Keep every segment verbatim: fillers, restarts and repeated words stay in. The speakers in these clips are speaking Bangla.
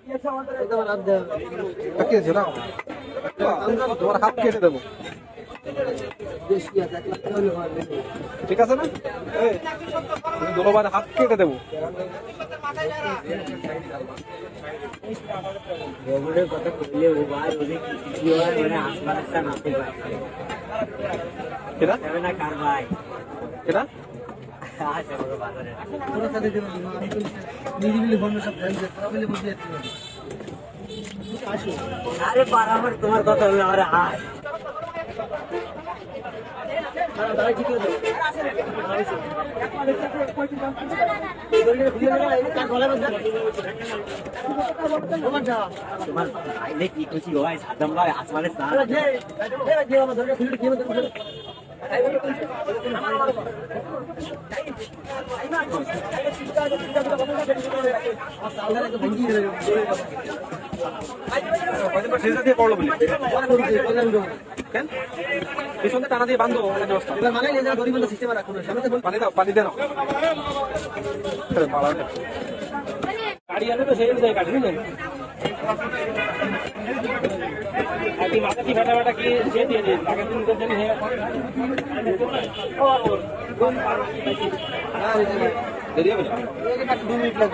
তোমার হাত কেটে দেবো, ঠিক আছে না? দুলোবার হাত কেটে দেবো। আরে পারামার তোমার কথা হলো আরে হাই কি খুশি হয় সাদম ভাই আসমানে টানা দিয়ে বান্ধব পানি দেন গাড়ি আনে তো সেই অনুযায়ী কাটি বুঝলেন। মাথা কি ফাটা ফাটা কি সে দিয়ে দিন আগের দিন জানি দেরি হবে দু মিনিট লাগবে।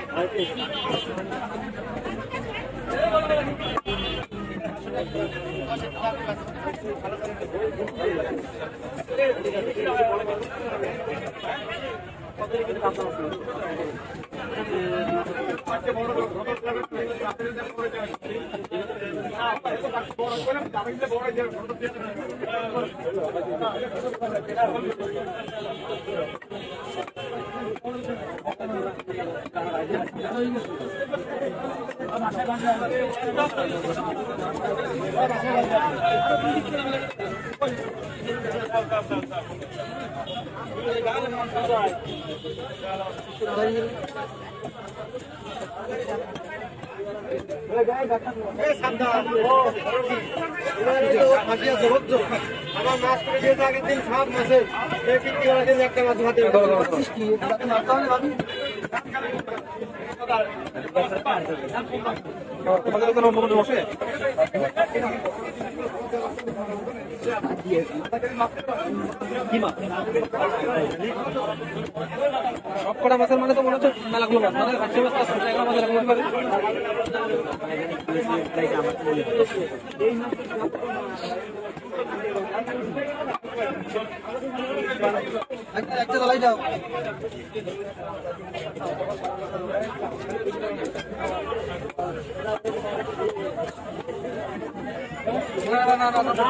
আমার মাছ করে দিয়ে আগের দিন সব মাছের একটা মাছ হাতে তোমাদের কোনো অন্য কোনো বসে সব কটা মাছের মানে তো মনে হচ্ছে মেলাগুলো মাছ মানে একশো মাছ মাছের একটা চালাই যাও না না না না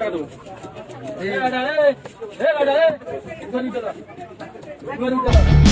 ঘটা